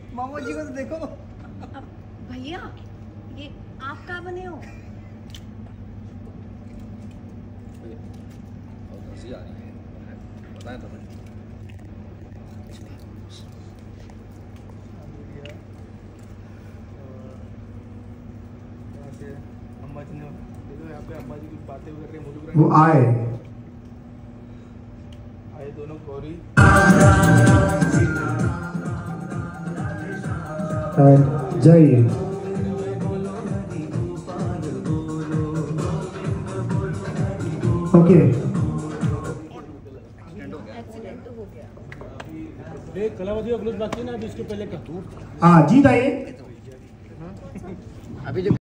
मामा जी को तो देखो। भैया ये आप कहाँ बने हो? हंसी आ रही है, बताएं तुम्हें। अम्मा जी ने देखो यहाँ पे अम्मा जी कुछ बातें कर रहे हैं, वो आए दोनों गौरी जाइए। ओके एक्सीडेंट तो हो गया। कलावती अपलोड बाकी ना अभी इसके पहले का हाँ जीत आइए। अभी जो